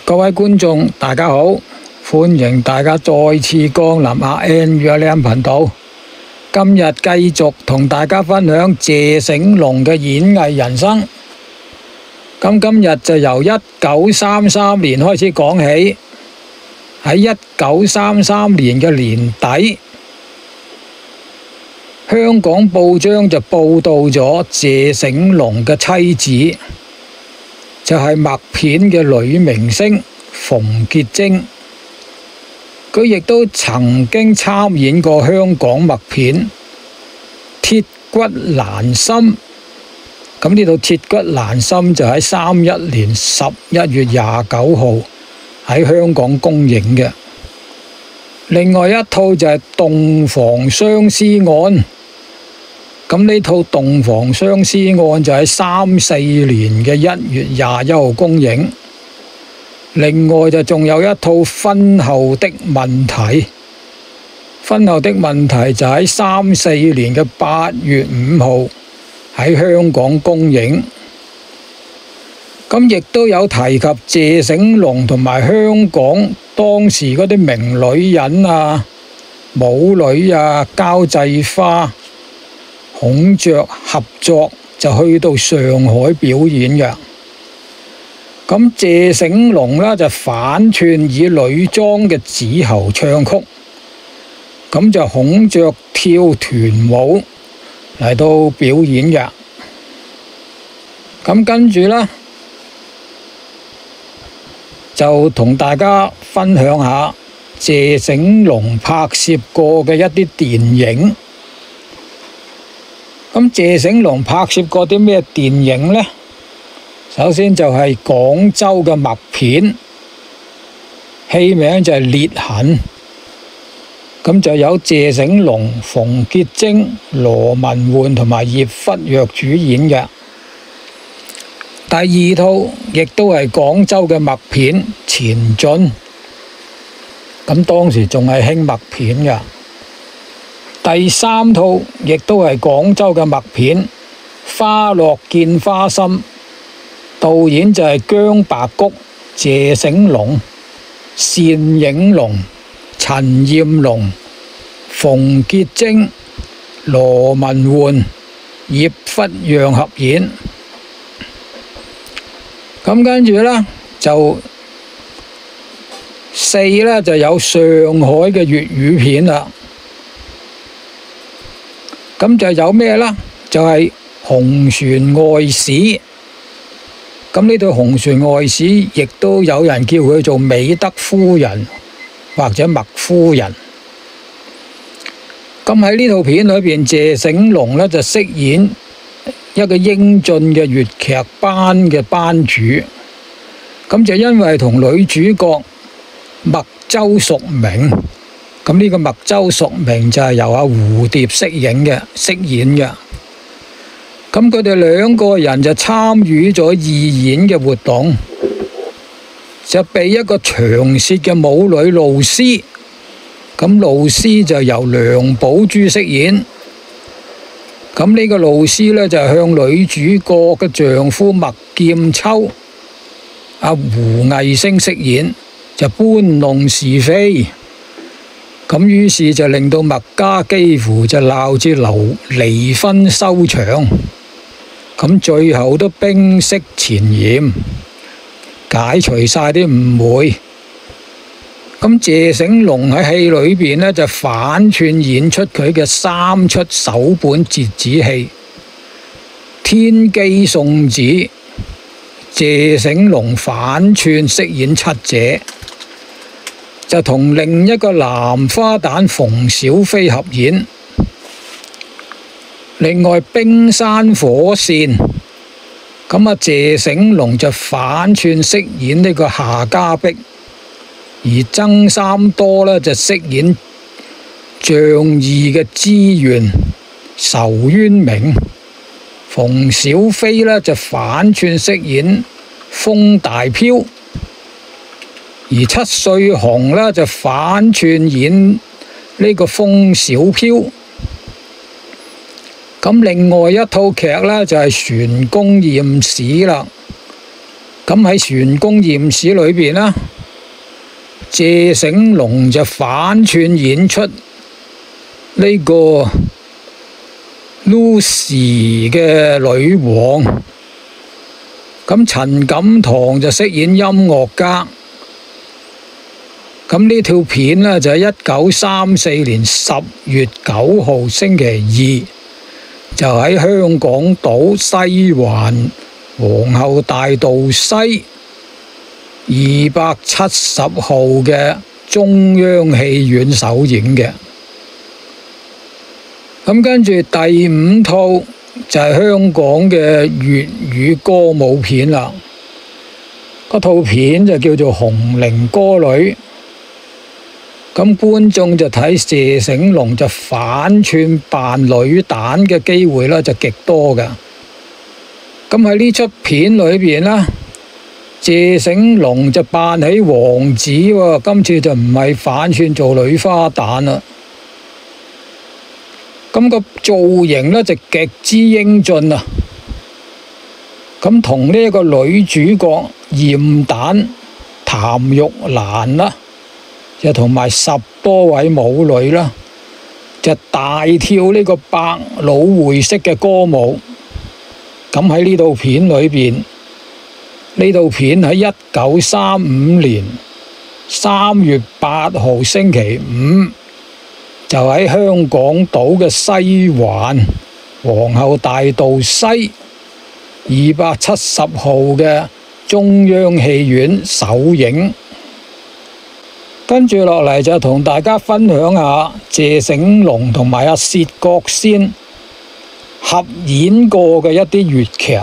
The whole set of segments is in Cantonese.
各位觀眾，大家好，歡迎大家再次光臨阿 N 與阿 Lam 頻道。今日繼續同大家分享謝醒龍嘅演藝人生。咁今日就由1933年開始講起。喺1933年嘅年底，香港報章就報道咗謝醒龍嘅妻子，就係默片嘅女明星馮潔貞。佢亦都曾經參演過香港默片《鐵骨蘭心》。咁呢套《鐵骨蘭心》就喺31年11月29號喺香港公映嘅。另外一套就係《洞房相思案》。咁呢套《洞房相思案》就喺34年嘅1月21號公映。另外就仲有一套《婚後的問題》。婚後的問題就喺34年嘅8月5號喺香港公映。咁亦都有提及謝醒龍同埋香港當時嗰啲名女人啊、舞女啊、交際花、孔雀合作，就去到上海表演嘅。咁謝醒龍呢，就反串以女裝嘅子喉唱曲，咁就孔雀跳團舞嚟到表演嘅。咁跟住呢，就同大家分享下謝醒龍拍攝過嘅一啲電影。咁謝醒龍拍攝過啲咩電影呢？首先就係廣州嘅默片，戲名就係《裂痕》。咁就有謝醒龍、馮潔貞、羅文媛同埋葉忽若主演嘅。第二套亦都係廣州嘅默片《前進》。咁當時仲係興默片嘅。第三套亦都係廣州嘅默片《花落見花心》。導演就係姜白菊、謝醒龍、單影龍、陳艷龍、馮潔貞、羅文媛、葉忽若合演。咁跟住呢，就4呢就有上海嘅粵語片啦。咁就有咩呢？就係紅船外史。咁呢套紅船外史亦都有人叫佢做美德夫人或者麥夫人。咁喺呢套片裏邊，謝醒龍呢就飾演一個英俊嘅粵劇班嘅班主。咁就因為同女主角麥周淑明，咁呢個麥周淑明就係由阿蝴蝶飾演嘅。咁佢哋兩個人就參與咗義演嘅活動，就被一個長舌嘅舞女露絲，咁露絲就由梁寶珠飾演。咁呢個露絲呢，就向女主角嘅丈夫麥劍秋、阿胡毅星飾演，就搬弄是非。咁於是就令到麥家幾乎就鬧至離婚收場。咁最後都冰釋前嫌，解除晒啲誤會。咁謝醒龍喺戲裏邊呢，就反串演出佢嘅3出首本折子戲《天機送子》。謝醒龍反串飾演七姐，就同另一個男花旦馮小飛合演。另外冰山火線，咁啊謝醒龍就反串飾演呢個夏家碧，而曾三多呢就飾演仗義嘅資源仇淵明。馮小飛呢就反串飾演風大飄，而七歲紅呢就反串演呢個風小飄。咁另外一套劇呢，就係《船公驗史》啦。 咁喺玄宮驗史裏邊啦，謝醒龍就反串演出呢個 Lucy 嘅女王，咁陳錦棠就飾演音樂家。咁呢條片呢，就係1934年10月9號星期二，就喺香港島西環皇后大道西270號嘅中央戲院首映嘅。咁跟住第5套就係香港嘅粵語歌舞片啦。嗰套片就叫做《紅伶歌女》。咁觀眾就睇謝醒龍就反串扮女旦嘅機會呢，就極多㗎。咁喺呢出片裏邊呢，謝醒龍就扮起王子喎，今次就唔係反串做女花旦啦。咁個造型呢，就極之英俊啊！咁同呢個女主角艷旦譚玉蘭啦，就同埋10多位舞女啦，就大跳呢個百老匯式嘅歌舞。咁喺呢套片裏邊，呢套片喺1935年3月8號星期五，就喺香港島嘅西環皇后大道西270號嘅中央戲院首映。跟住落嚟就同大家分享下謝醒龍同埋阿薛覺先合演過嘅一啲粵劇。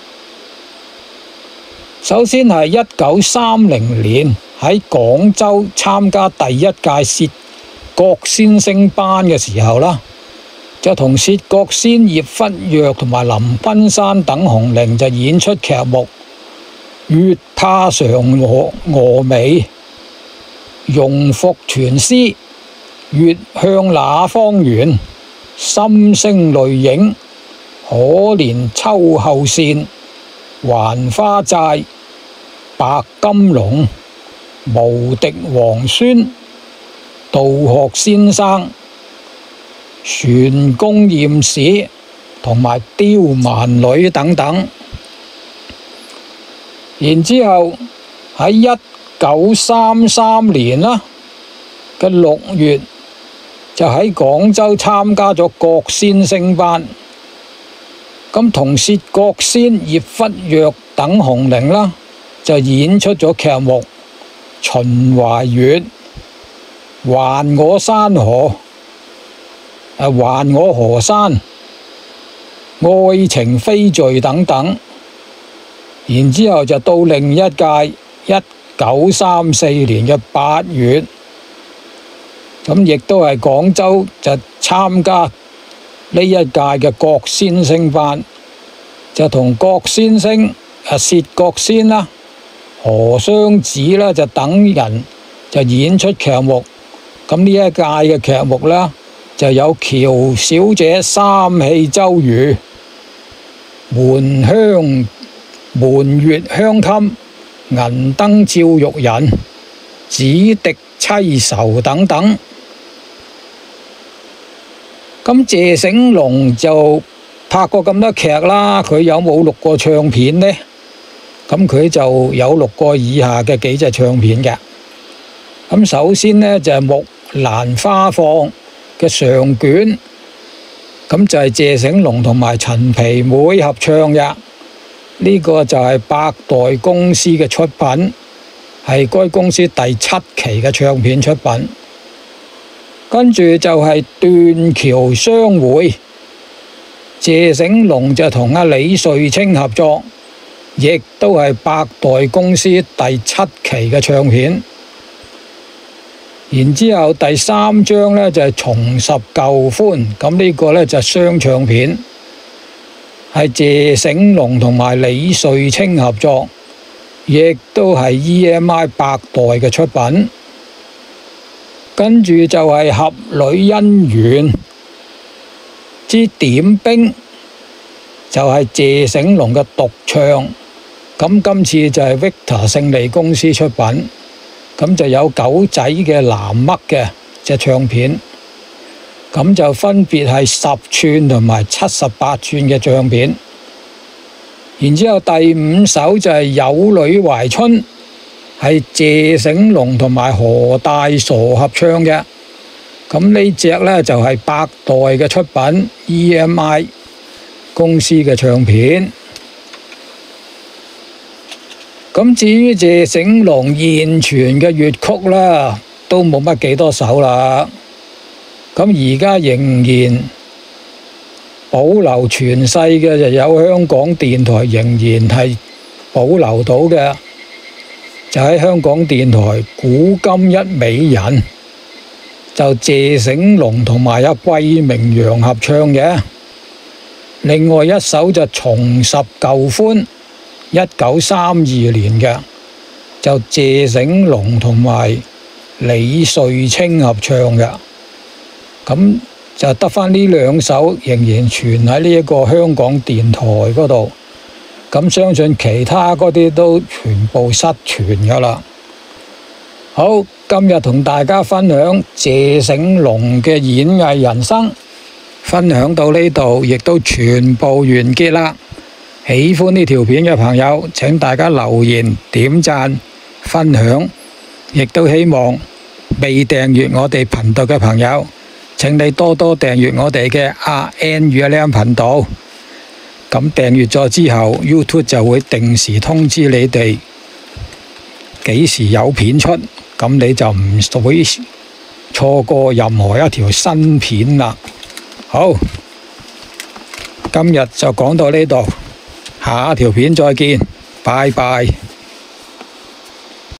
首先係1930年喺廣州參加第一屆薛覺先聲班嘅時候啦，就同薛覺先、葉忽若同埋林君山等紅伶就演出劇目《月怕嫦娥眉》、《容復全詩》、《月向那方圓》、《心聲淚影》、《可憐秋後扇》、《還花債》、《白金龍》、《無敵王孫》、《道學先生》、《玄宮驗史》同埋《刁蠻女》等等。然之後喺1933年啦嘅6月，就喺廣州參加咗覺先聲班，咁同薛覺先、葉忽若等紅伶啦，就演出咗劇目《秦淮月》、《還我山河》、還我河山、愛情非罪等等。然之後就到另一屆1934年嘅8月，咁亦都係廣州就參加呢一屆嘅覺先聲班，就同覺先聲、薛覺先啦、何湘子啦就等人就演出劇目。咁呢一屆嘅劇目啦，就有喬小姐三氣周瑜、門月香襟、銀燈照玉人、紫笛妻愁等等。咁謝醒龍就拍過咁多劇啦，佢有冇錄過唱片呢？咁佢就有錄過以下嘅幾隻唱片嘅。咁首先呢，就係《木蘭花放》嘅上卷，咁就係謝醒龍同埋陳皮妹合唱嘅。呢個就係百代公司嘅出品，係該公司第7期嘅唱片出品。跟住就係斷橋相會，謝醒龍就同阿李瑞清合作，亦都係百代公司第7期嘅唱片。然之後第3張呢，就係重拾舊歡，咁呢個呢，就係雙唱片。係謝醒龍同埋李瑞清合作，亦都係 EMI 百代嘅出品。跟住就係《俠女姻緣之點兵》，就係謝醒龍嘅獨唱， 咁今次就係 Victor 勝利公司出品，咁就有狗仔嘅藍嘜嘅隻唱片，咁就分別係10寸同埋78寸嘅唱片。然之後第5首就係有女懷春，係謝醒龍同埋何大傻合唱嘅。咁呢隻呢，就係百代嘅出品 EMI 公司嘅唱片。咁至於謝醒龍現存嘅粵曲啦，都冇乜幾多首啦。咁而家仍然保留傳世嘅就有香港電台仍然係保留到嘅，就喺香港電台古今一美人，就謝醒龍同埋阿桂明陽合唱嘅。另外一首就重拾舊歡，1932年嘅，就謝醒龍同埋李瑞清合唱嘅。咁就得返呢2首仍然存喺呢一個香港電台嗰度。咁相信其他嗰啲都全部失傳噶啦。好，今日同大家分享謝醒龍嘅演藝人生，分享到呢度，亦都全部完結啦。喜歡呢條片嘅朋友，請大家留言、點讚、分享，亦都希望未訂閱我哋頻道嘅朋友，請你多多訂閱我哋嘅RN 與阿 Lam 頻道。咁訂閱咗之後 ，YouTube 就會定時通知你哋幾時有片出，咁你就唔會錯過任何一條新片啦。好，今日就講到呢度，下一條片再見，拜拜。